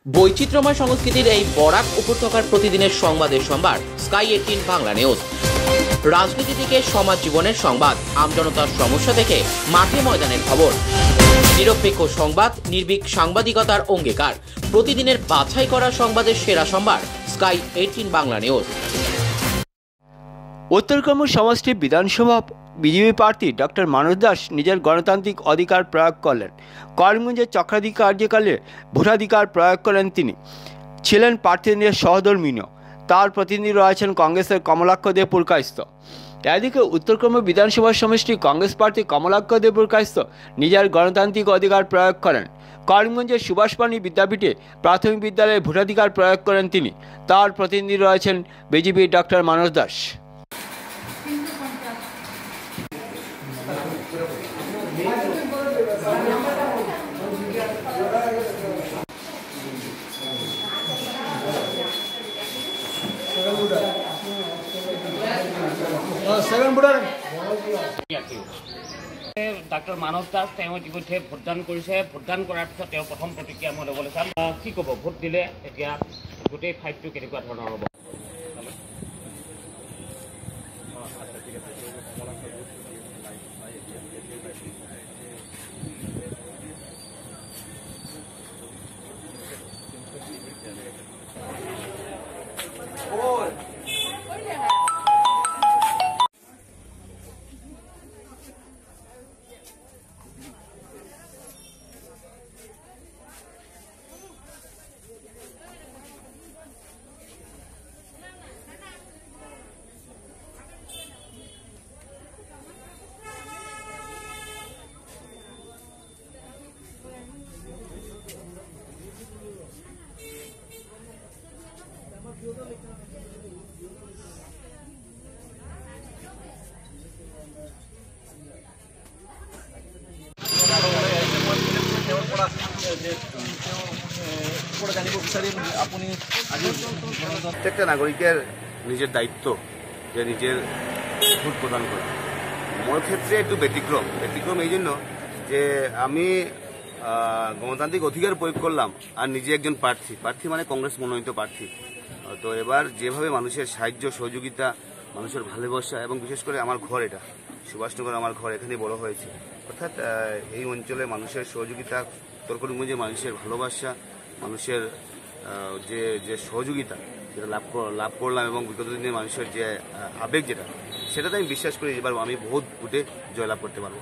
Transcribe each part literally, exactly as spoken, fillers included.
বৈচিত্র্যময় সংস্কৃতির এই বরাক উপত্যকার প্রতিদিনের সংবাদের সম্ভার স্কাই এইটিন বাংলা নিউজ। রাজনীতি থেকে সমাজ জীবনের সংবাদ, আমজনতার সমস্যা থেকে মাঠে ময়দানের খবর, নিরপেক্ষ সংবাদ, নির্ভীক সাংবাদিকতার অঙ্গীকার, প্রতিদিনের বাছাই করা সংবাদের সেরা সম্ভার স্কাই এইটিন বাংলা নিউজ। উত্তরকর্ম সমষ্টি বিধানসভা বিজেপি প্রার্থী ডক্টর মানস দাস নিজের গণতান্ত্রিক অধিকার প্রয়োগ করলেন। করিমগঞ্জের চক্রাধিক কার্যকালে ভোটাধিকার প্রয়োগ করেন তিনি। ছিলেন প্রার্থীদের সহধর্মিনী। তার প্রতিনিধি রয়েছেন কংগ্রেসের কমলাক্ষ দে পুরকায়স্থ। এদিকে উত্তরকর্ম বিধানসভা সমষ্টি কংগ্রেস প্রার্থী কমলাক্ষ দে পুরকায়স্থ নিজের গণতান্ত্রিক অধিকার প্রয়োগ করেন। করিমগঞ্জের সুভাষপাণি বিদ্যাপীঠে প্রাথমিক বিদ্যালয়ে ভোটাধিকার প্রয়োগ করেন তিনি। তার প্রতিনিধি রয়েছেন বিজেপির ডক্টর মানস দাস। ডাক্তৰ মানস দাস তেওঁ ইতিমধ্যে ভোটদান কৰিছে। ভোটদান কৰাৰ পিছত তেওঁ প্ৰথম প্ৰতিক্ৰিয়া মই ল'বলৈ চাম। কি ক'ব, ভোট দিলে এতিয়া গোটেই ফাইটটো কেনেকুৱা ধৰণৰ হ'ব? প্রত্যেকটা নাগরিকের নিজের দায়িত্ব যে নিজের ভোট প্রদান করা। মোর ক্ষেত্রে একটু ব্যতিক্রম ব্যতিক্রম এই জন্য যে আমি গণতান্ত্রিক অধিকার প্রয়োগ করলাম আর নিজে একজন প্রার্থী প্রার্থী মানে কংগ্রেস মনোনীত প্রার্থী। তো এবার যেভাবে মানুষের সাহায্য সহযোগিতা, মানুষের ভালোবাসা এবং বিশেষ করে আমার ঘর, এটা সুভাষনগর আমার ঘর, এখানে বড় হয়েছে, অর্থাৎ এই অঞ্চলে মানুষের সহযোগিতা, উত্তরকরিমগঞ্জে মানুষের ভালোবাসা, মানুষের যে যে সহযোগিতা যেটা লাভ লাভ করলাম এবং বিগত দিনে মানুষের যে আবেগ, যেটা সেটাতে আমি বিশ্বাস করি এবার আমি বহুত ভোটে জয়লাভ করতে পারবো।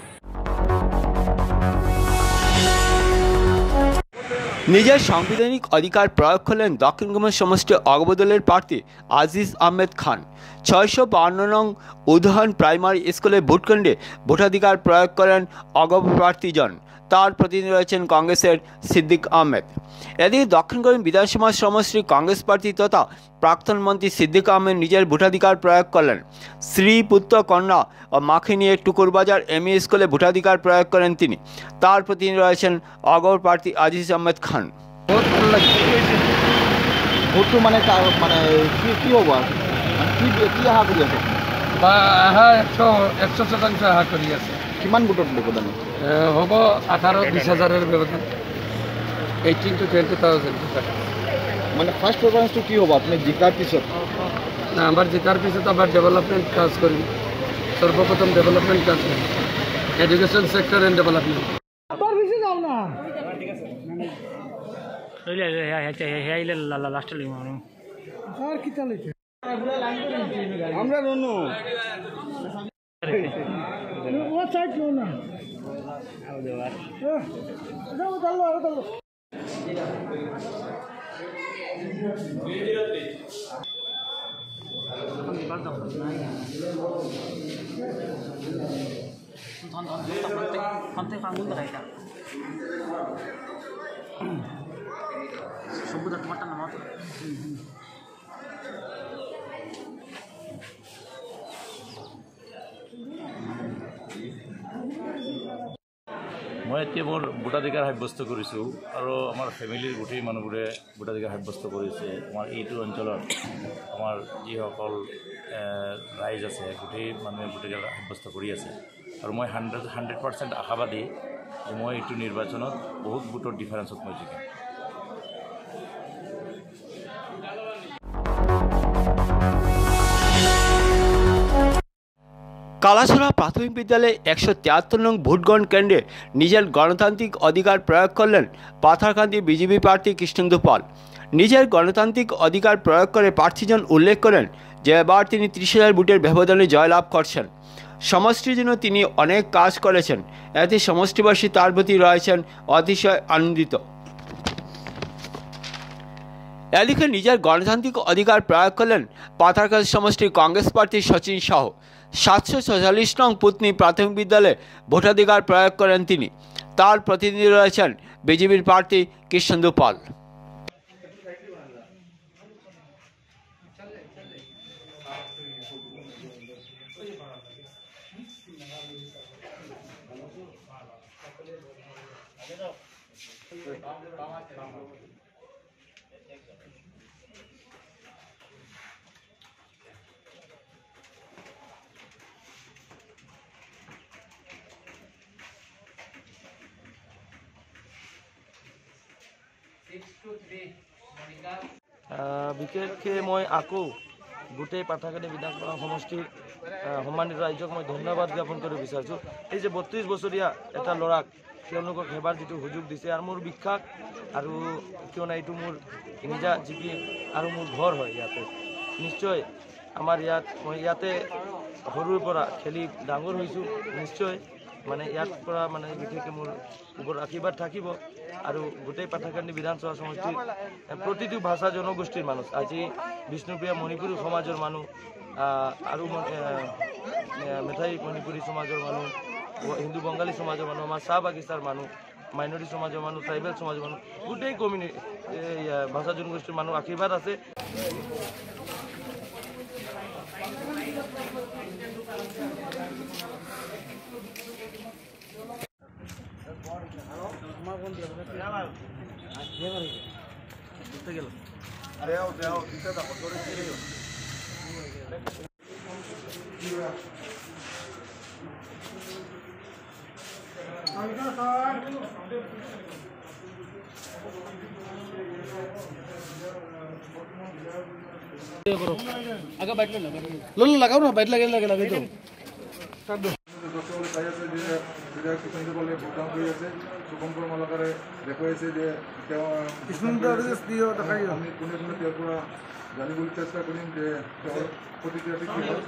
নিজের সাংবিধানিক অধিকার প্রয়োগ করলেন দক্ষিণগঞ্জ সমষ্টি অগবদলের প্রার্থী আজিজ আহমেদ খান। ছয়শো বাহান্ন নং উদহান প্রাইমারি স্কুলে ভোটকেন্দ্রে ভোটাধিকার প্রয়োগ করেন অগব প্রার্থীজন। তার প্রতিনিধি রয়েছেন কংগ্রেসের সিদ্দিক আহমেদ। এদিকে দক্ষিণগঞ্জ বিধানসভা সমষ্টি কংগ্রেস প্রার্থী তথা প্রাক্তন মন্ত্রী সিদ্দিক আহমেদ নিজের ভোটাধিকার প্রয়োগ করলেন। শ্রী পুত্র কন্যা ও মাকে নিয়ে টুকুরবাজার এম ই স্কুলে ভোটাধিকার প্রয়োগ করেন তিনি। তার প্রতিনিধি রয়েছেন অগর প্রার্থী আজিজ আহমেদ খান। বহুত ভাল লাগিছে ভোটটো মানে মানে কি কি হ'ব কি কি আশা কৰি আছে? বা আশা একশ একশ শতাংশ আশা কৰি আছে। কিমান ভোটত ব্যৱধান হ'ব? আঠাৰ বিছ হাজাৰৰ ব্যৱধান, এইটিন টু টুৱেণ্টি থাউজেণ্ড। মানে ফাৰ্ষ্ট প্ৰিফাৰেঞ্চটো কি হ'ব আপুনি জিকাৰ পিছত? না, আমাৰ জিকাৰ পিছত আমাৰ ডেভেলপমেণ্ট কাজ কৰিম। সৰ্বপ্ৰথম ডেভেলপমেণ্ট কাজ কৰিম, এডুকেশ্যন ছেক্টৰ এণ্ড ডেভেলপমেণ্ট। আমরা রনু মই এতিয়া মোৰ ভোটাধিকাৰ সাব্যস্ত কৰিছোঁ আৰু আমাৰ ফেমিলিৰ গোটেই মানুহবোৰে ভোটাধিকাৰ সাব্যস্ত কৰিছে। আমাৰ এইটো অঞ্চলত আমাৰ যিসকল ৰাইজ আছে গোটেই মানুহে ভোটাধিকাৰ সাব্যস্ত কৰি আছে আৰু মই হাণ্ড্ৰেড হাণ্ড্ৰেড পাৰ্চেণ্ট আশাবাদী যে মই এইটো নিৰ্বাচনত বহুত ভোটৰ ডিফাৰেঞ্চত মই জিকিম। কালাছড়া প্রাথমিক বিদ্যালয়ে একশো তিয়াত্তর নং ভোটগ্রহণ কেন্দ্রে নিজের গণতান্ত্রিক অধিকার প্রয়োগ করলেন পাথারকান্দি বিজেপি প্রার্থী কৃষ্ণেন্দু পাল। নিজের গণতান্ত্রিক অধিকার প্রয়োগ করে প্রার্থীজন উল্লেখ করেন যে এবার তিনি ত্রিশ হাজার ভোটের ব্যবধানে জয়লাভ করছেন। সমষ্টির জন্য তিনি অনেক কাজ করেছেন, এতে সমষ্টিবাসী তার প্রতি রয়েছেন অতিশয় আনন্দিত। এদিকে নিজের গণতান্ত্রিক অধিকার প্রয়োগ করলেন পাথারকান্দি সমষ্টির কংগ্রেস প্রার্থী সচিন সাহু। সাতশো ছয়চল্লিশ নং পুতনি প্রাথমিক বিদ্যালয়ে ভোটাধিকার প্রয়োগ করেন তিনি। তার প্রতিনিধি রয়েছেন বিজেপির প্রার্থী কৃষ্ণেন্দু পাল। বিশেষকৈ মই আকৌ গোটেই পাথাৰকান্দি বিধানসভা সমষ্টিৰ সন্মানিত ৰাইজক মই ধন্যবাদ জ্ঞাপন কৰিব বিচাৰিছোঁ। এই যে বত্ৰিছ বছৰীয়া এটা ল'ৰাক তেওঁলোকক সেৱাৰ যিটো সুযোগ দিছে আৰু মোৰ বিশ্বাস আৰু কিয়নো এইটো মোৰ নিজা জিপি আৰু মোৰ ঘৰ হয় ইয়াতে। নিশ্চয় আমাৰ ইয়াত মই ইয়াতে সৰুৰ পৰা খেলি ডাঙৰ হৈছোঁ। নিশ্চয় মানে ইয়াৰ পৰা মানে বিশেষকৈ মোৰ ওপৰত আশীৰ্বাদ থাকিব আৰু গোটেই পাথাৰকান্দি বিধানসভা সমষ্টিৰ প্ৰতিটো ভাষা জনগোষ্ঠীৰ মানুহ, আজি বিষ্ণুপ্ৰিয়া মণিপুৰী সমাজৰ মানুহ আৰু মেথাই মণিপুৰী সমাজৰ মানুহ, হিন্দু বঙালী সমাজৰ মানুহ, আমাৰ চাহ বাগিচাৰ মানুহ, মাইনৰিটি সমাজৰ মানুহ, ট্ৰাইবেল সমাজৰ মানুহ, গোটেই কমিউনিটি ভাষা জনগোষ্ঠীৰ মানুহ আশীৰ্বাদ আছে। लो लो लगाओ ना, बैठ लगे लगे लगे तो দেখুৱাইছে যে তেওঁ আমি কোনে কোনে তেওঁৰ পৰা জানিবলৈ চেষ্টা কৰিম যে তেওঁৰ প্ৰতিক্ৰিয়াটো কি হয়।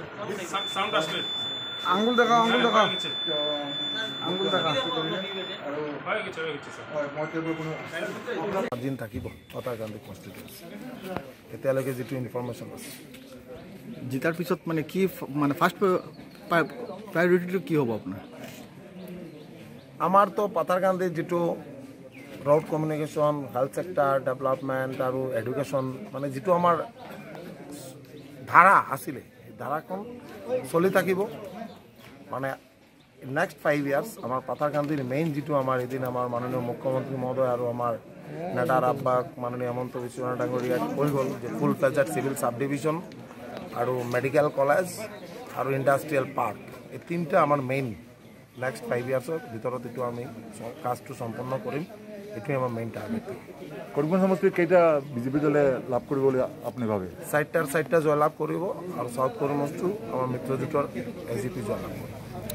আঙুল দেখা আঙুল দেখা আঙুল দেখা আৰু হয় মই তেওঁৰ কোনো দিন থাকিব পাথাৰকান্দি কনষ্টিটুৱেঞ্চি এতিয়ালৈকে যিটো ইনফৰমেশ্যন আছে। জিতাৰ পিছত মানে কি মানে ফাৰ্ষ্ট প্ৰায়ৰিটিটো কি হ'ব আপোনাৰ? আমাৰতো পাথাৰকান্দিৰ যিটো road communication, health sector development আৰু এডুকেশ্যন মানে যিটো আমাৰ ধাৰা আছিলে, সেই ধাৰাখন চলি থাকিব। মানে নেক্সট ফাইভ ইয়াৰ্ছ আমাৰ পাথাৰকান্দিৰ মেইন যিটো আমাৰ এদিন আমাৰ মাননীয় মুখ্যমন্ত্ৰী মহোদয় আৰু আমাৰ নেতাৰ আহ্বায়ক মাননীয় হেমন্ত বিশ্ব শৰ্মা ডাঙৰীয়াই কৈ গ'ল যে full fledged civil sub division আৰু মেডিকেল কলেজ আৰু ইণ্ডাষ্ট্ৰিয়েল পাৰ্ক, এই তিনিটা আমাৰ মেইন নেক্সট ফাইভ ইয়াৰ্ছৰ ভিতৰত এইটো আমি কাজটো সম্পন্ন কৰিম। এইটোৱে আমাৰ মেইন টাৰ্গেট। কৰিমগঞ্জ সমষ্টিত কেইটা বিজেপি দলে লাভ কৰিব বুলি আপুনি ভাবে? চাৰিটাৰ চাৰিটা জয়লাভ কৰিব আৰু চাউথ কৰিমগঞ্জটো আমাৰ মিত্ৰজোঁটৰ এ জি পি জয়লাভ কৰিব।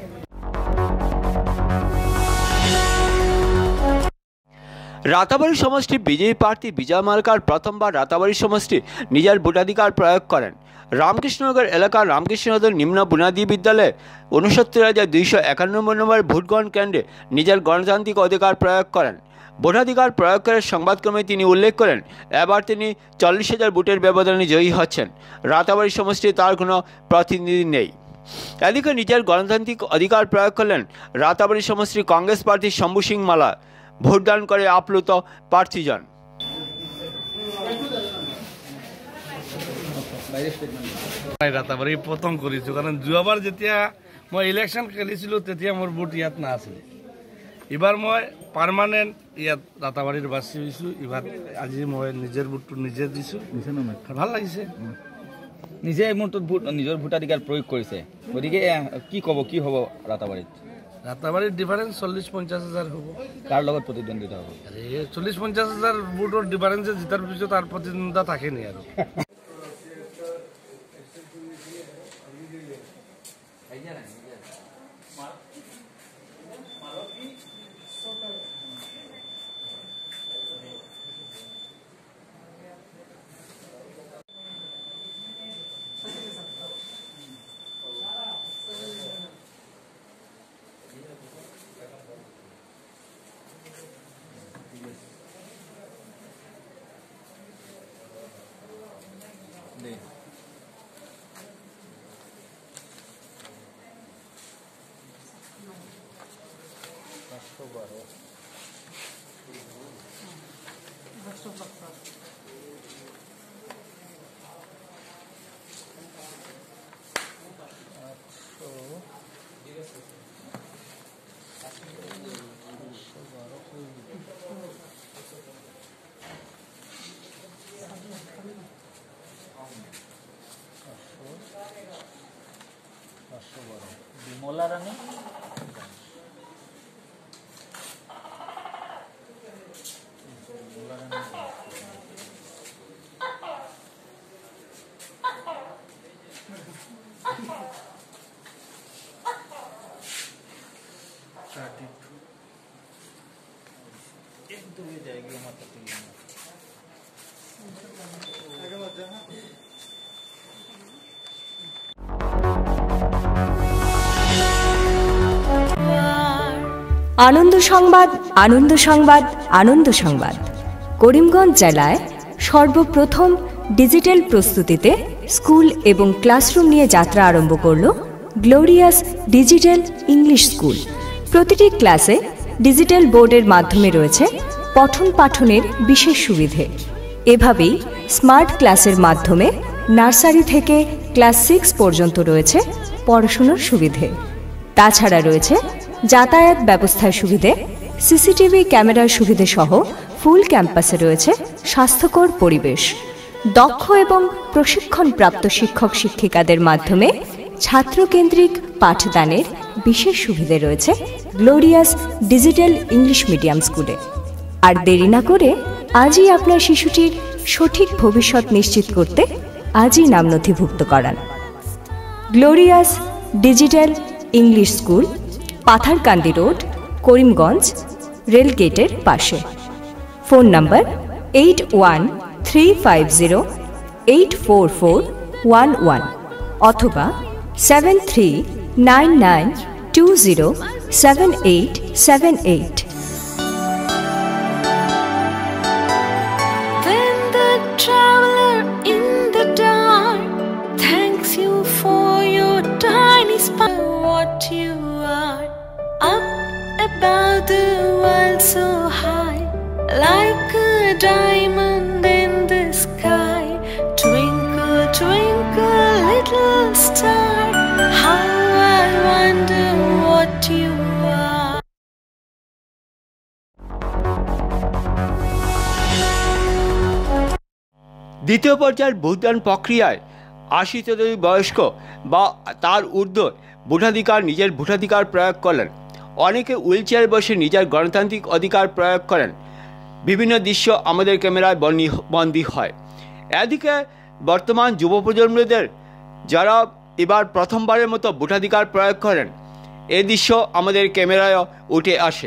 রাতাবাড়ি সমষ্টি বিজেপি প্রার্থী বিজয় মালকার প্রথমবার রাতাবাড়ি সমষ্টি নিজের ভোটাধিকার প্রয়োগ করেন। রামকৃষ্ণনগর এলাকার রামকৃষ্ণনগর নিম্ন বুনিয়াদী বিদ্যালয়ে উনসত্তর হাজার দুইশো একানব্বই নম্বর ভোটগ্রহণ কেন্দ্রে নিজের গণতান্ত্রিক অধিকার প্রয়োগ করেন। ভোটাধিকার প্রয়োগ করে সংবাদক্রমে তিনি উল্লেখ করেন এবার তিনি চল্লিশ হাজার ভোটের ব্যবধানে জয়ী হচ্ছেন। রাতাবাড়ি সমষ্টি তার কোনো প্রতিনিধি নেই। এদিকে নিজের গণতান্ত্রিক অধিকার প্রয়োগ করলেন রাতাবাড়ি সমষ্টির কংগ্রেস প্রার্থী শম্ভু সিং মালা। ভোটদান করে আপ্লুত প্রার্থীজন। ৰাতাবাৰী প্ৰথম কৰিছোঁ কাৰণ যোৱাবাৰ যেতিয়া মই ইলেকশ্যন খেলিছিলোঁ তেতিয়া মোৰ ভোট ইয়াত নাছিলে। এইবাৰ মই পাৰ্মানেণ্ট ইয়াত ৰাতাবাৰীৰ বাছি হৈছোঁ। এইবাৰ আজি মই নিজৰ ভোটটো নিজে দিছোঁ, ভাল লাগিছে। নিজে এই মুহূৰ্তত ভোট নিজৰ ভোটাধিকাৰ প্ৰয়োগ কৰিছে, গতিকে কি ক'ব, কি হ'ব ৰাতাবাৰীত? ৰাতাবাৰীৰ ডিফাৰেঞ্চ চল্লিছ পঞ্চাছ হাজাৰ হ'ব। কাৰ লগত প্ৰতিদ্বন্দ্বিতা হ'ব? এই চল্লিছ পঞ্চাছ হাজাৰ ভোটৰ ডিফাৰেঞ্চে জিতাৰ পিছত তাৰ প্ৰতিদ্বন্দ্বিতা থাকে নি আৰু। বিমলা রানী एक दो ये जाएगी हमारे तीन আনন্দ সংবাদ আনন্দ সংবাদ আনন্দ সংবাদ করিমগঞ্জ জেলায় সর্বপ্রথম ডিজিটাল প্রস্তুতিতে স্কুল এবং ক্লাসরুম নিয়ে যাত্রা আরম্ভ করল গ্লোরিয়াস ডিজিটাল ইংলিশ স্কুল। প্রতিটি ক্লাসে ডিজিটাল বোর্ডের মাধ্যমে রয়েছে পঠন পাঠনের বিশেষ সুবিধে। এভাবেই স্মার্ট ক্লাসের মাধ্যমে নার্সারি থেকে ক্লাস সিক্স পর্যন্ত রয়েছে পড়াশোনার সুবিধে। তাছাড়া রয়েছে যাতায়াত ব্যবস্থার সুবিধে, সিসিটিভি ক্যামেরার সুবিধে সহ ফুল ক্যাম্পাসে রয়েছে স্বাস্থ্যকর পরিবেশ। দক্ষ এবং প্রশিক্ষণপ্রাপ্ত শিক্ষক শিক্ষিকাদের মাধ্যমে ছাত্রকেন্দ্রিক পাঠদানের বিশেষ সুবিধে রয়েছে গ্লোরিয়াস ডিজিটাল ইংলিশ মিডিয়াম স্কুলে। আর দেরি না করে আজই আপনার শিশুটির সঠিক ভবিষ্যৎ নিশ্চিত করতে আজই নাম নথিভুক্ত করান। Glorious digital English school, Patharkandi road, Karimganj, রেলগেটের পাশে। Phone number eight one three five zero eight four four one one অথবা seven three nine nine two zero seven eight seven eight. Traveler in the dark, thanks you for your tiny spark. What you are, up above the world so high, like a diamond in the sky. Twinkle, twinkle, little star, how I wonder what you are. দ্বিতীয় পর্যায়ের ভোটদান প্রক্রিয়ায় আশি চৌধুরী বয়স্ক বা তার ঊর্ধ্ব ভোটাধিকার নিজের ভোটাধিকার প্রয়োগ করেন। অনেকে হুইলচেয়ার বসে নিজের গণতান্ত্রিক অধিকার প্রয়োগ করেন। বিভিন্ন দৃশ্য আমাদের ক্যামেরায় বন্দী হয়। এদিকে বর্তমান যুব প্রজন্মদের যারা এবার প্রথমবারের মতো ভোটাধিকার প্রয়োগ করেন, এই দৃশ্য আমাদের ক্যামেরায় উঠে আসে।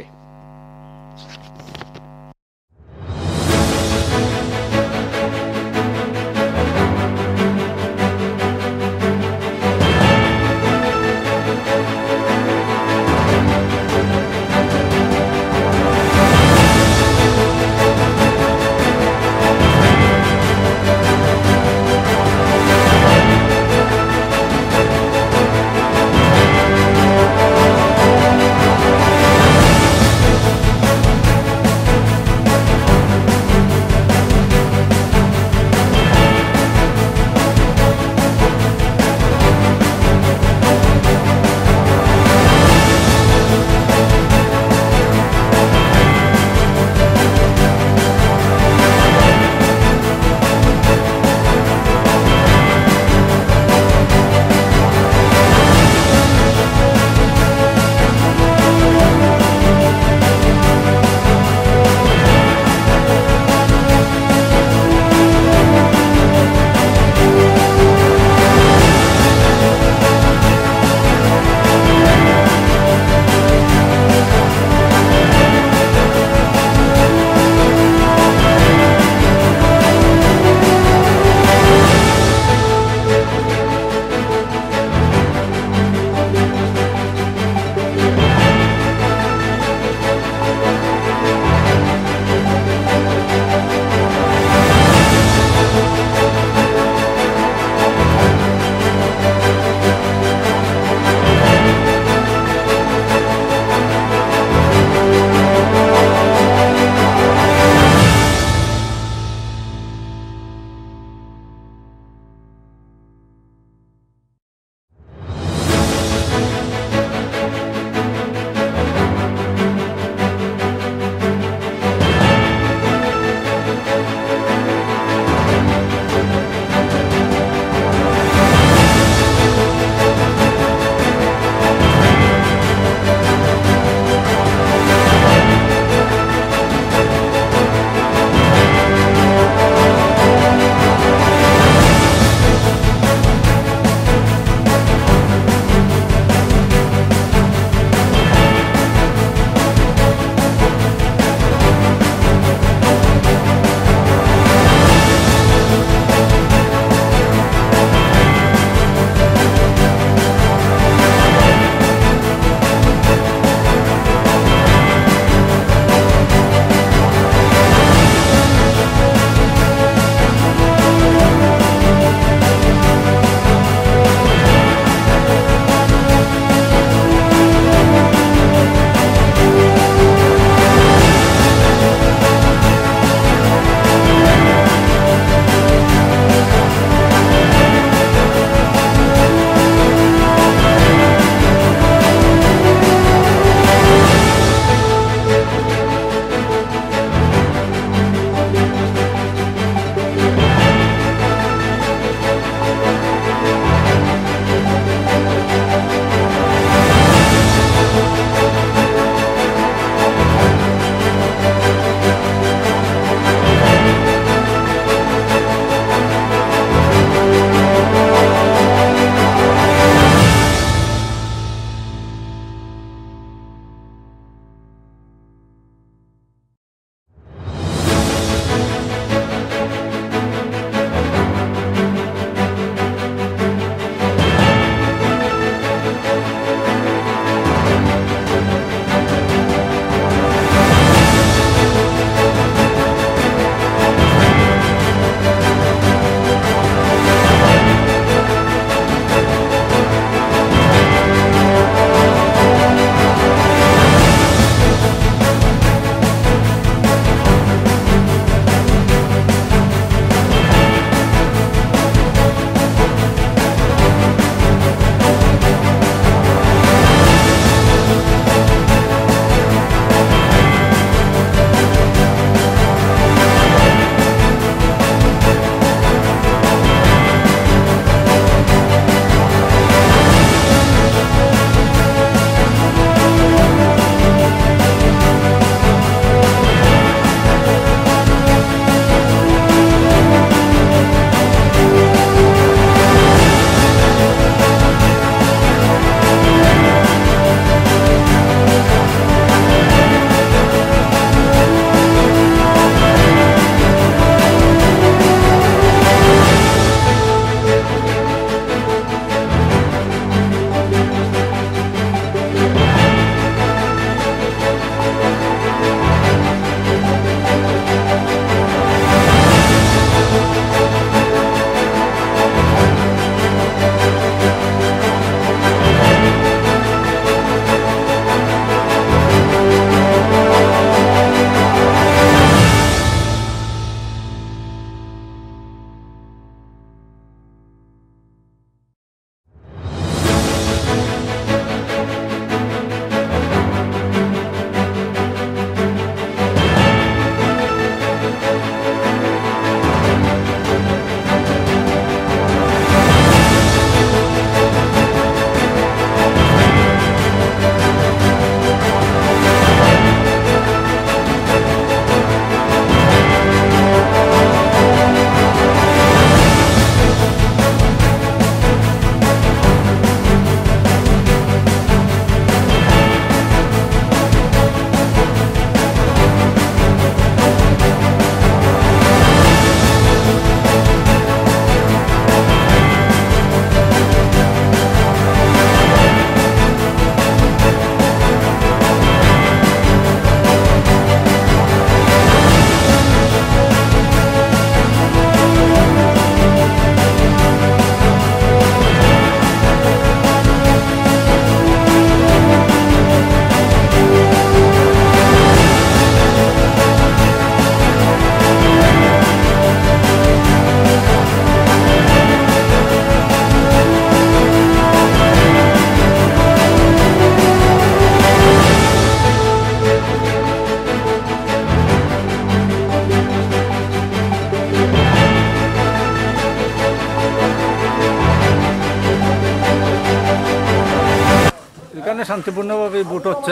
এখানে শান্তিপূর্ণভাবে ভোট হচ্ছে।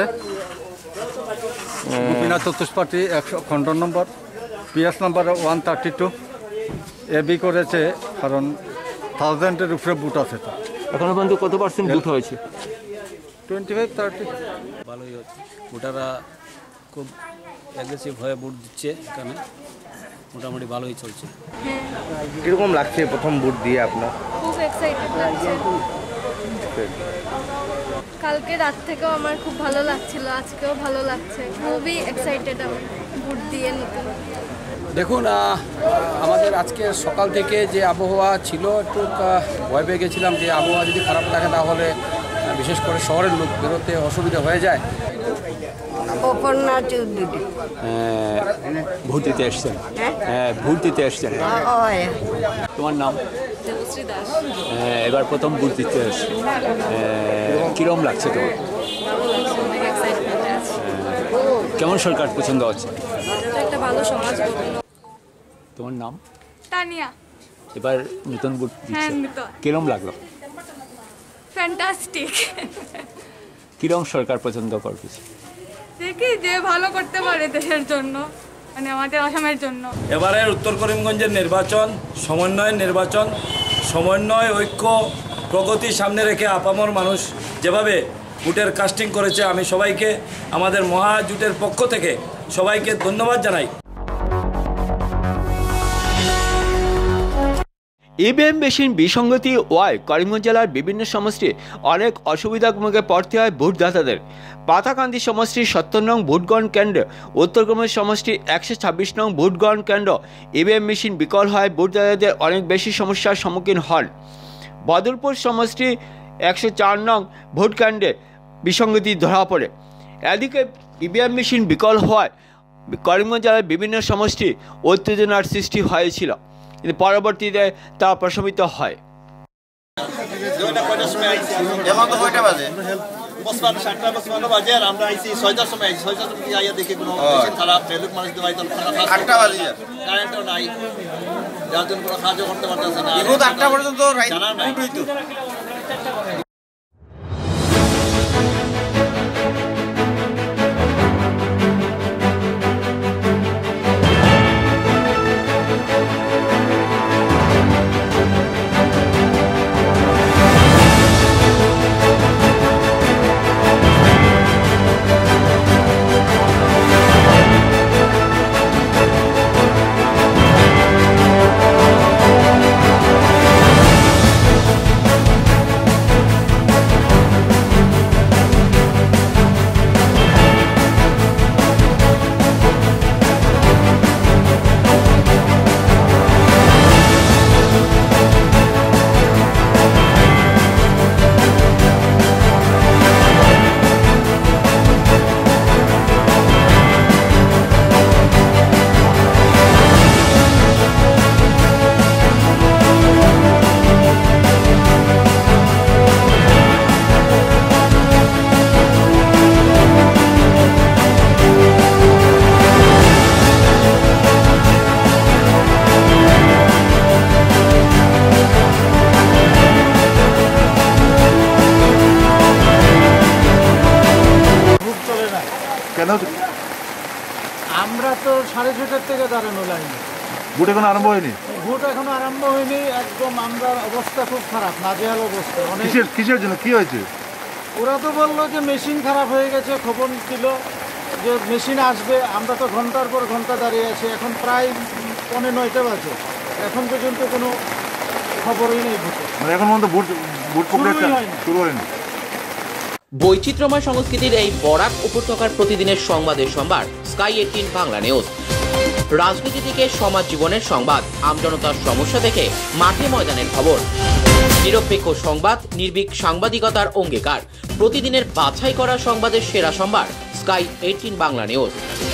গোপীনাথ চতুষ্পাঠী একশো খণ্ড number PS number one thirty two A B করেছে, কারণ থাউজেন্ডের উপরে ভোট আছে। তো এখনো পর্যন্ত কত পার্সেন্ট ভোট হয়েছে? Twenty five thirty. ভালোই হচ্ছে, ভোটাররা খুব অ্যাগ্রেসিভ হয়ে ভোট দিচ্ছে, এখানে মোটামুটি ভালোই চলছে। কিরকম লাগছে প্রথম ভোট দিয়ে আপনার? খুব এক্সাইটেড লাগছে। কালকে রাত থেকেও আমার খুব ভালো লাগছিল, আজকেও ভালো লাগছে। খুবই এক্সাইটেড আমি ভোট দিয়ে নতুন। দেখুন, আমাদের আজকে সকাল থেকে যে আবহাওয়া ছিল একটু ভয় পেয়ে গেছিলাম যে আবহাওয়া যদি খারাপ থাকে তাহলে বিশেষ করে শহরের লোক বেরোতে অসুবিধা হয়ে যায়। অপর্ণা চৌধুরী। ভোট দিতে এসছেন? হ্যাঁ, ভোট দিতে এসছেন। তোমার নাম? দেবশ্রী দাস। এবার প্রথম ভোট দিতে এসছে, কিরকম লাগছে তোমার? কেমন সরকার পছন্দ হচ্ছে? একটা ভালো সমাজ গঠন। তোমার নাম? তানিয়া। এবার নতুন ভোট দিচ্ছে, কিরকম লাগলো? ফ্যান্টাস্টিক। কিরকম সরকার পছন্দ করবে? দেখি যে ভালো করতে পারে দেশের জন্য, মানে আমাদের আসামের জন্য। এবারের উত্তর করিমগঞ্জের নির্বাচন সমন্বয়ের নির্বাচন, সমন্বয়, ঐক্য, প্রগতি সামনে রেখে আপামর মানুষ যেভাবে ভোটের কাস্টিং করেছে, আমি সবাইকে আমাদের মহাজোটের পক্ষ থেকে সবাইকে ধন্যবাদ জানাই। ইভিএম মেশিন বিসঙ্গতি ওয়ায় করিমগঞ্জ জেলার বিভিন্ন সমষ্টি অনেক অসুবিধার মুখে পড়তে হয় ভোটদাতাদের। পাতাকান্দি সমষ্টির সত্তর নং ভোটগ্রহণ কেন্দ্র, উত্তরকরিমগঞ্জ সমষ্টি একশো ছাব্বিশ নং ভোটগ্রহণ কেন্দ্র ইভিএম মেশিন বিকল হয় ভোটদাতাদের অনেক বেশি সমস্যার সম্মুখীন হন। বদরপুর সমষ্টি একশো চার নং ভোট কেন্দ্রে বিসঙ্গতি ধরা পড়ে। এদিকে ইভিএম মেশিন বিকল হওয়ায় করিমগঞ্জ জেলার বিভিন্ন সমষ্টি উত্তেজনার সৃষ্টি হয়েছিল, কিন্তু পরবর্তীতে তা প্রশমিত হয়। এখন তো কয়টা বাজে? পঁচপান্ন ষাটটা পঁচপান্ন বাজে, আর আমরা আইসি ছয়টার সময় আইসি ছয়টার সময় আইয়া দেখি কোনো খারাপ ফেলুক মানুষ আটটা বাজে, কারেন্টও নাই, যার জন্য কোনো সাহায্য করতে পারতেছে না। আটটা পর্যন্ত জানা নাই। আমরা তো সাড়ে ছটার থেকে দাঁড়ানো লাইনে। ভোট এখন আরম্ভ হয়নি? ভোট এখনো আরম্ভ হয়নি, একদম আমরা অবস্থা খুব খারাপ, নাজেহাল অবস্থা। কিসের কিসের জন্য কি হয়েছে? ওরা তো বললো যে মেশিন খারাপ হয়ে গেছে, খবর ছিল যে মেশিন আসবে। আমরা তো ঘন্টার পর ঘন্টা দাঁড়িয়ে আছি, এখন প্রায় পৌনে নয়টা বাজে, এখন পর্যন্ত কোনো খবরই নেই ভোটে। মানে এখন পর্যন্ত ভোট ভোট প্রক্রিয়া শুরু হয়নি। বৈচিত্র্যময় সংস্কৃতির এই বরাক উপত্যকার প্রতিদিনের সংবাদের সম্ভার স্কাই এইটিন বাংলা নিউজ। রাজনীতি থেকে সমাজ জীবনের সংবাদ, আমজনতার সমস্যা থেকে মাঠে ময়দানের খবর, নিরপেক্ষ সংবাদ, নির্ভীক সাংবাদিকতার অঙ্গীকার, প্রতিদিনের বাছাই করা সংবাদের সেরা সম্ভার স্কাই এইটিন বাংলা নিউজ।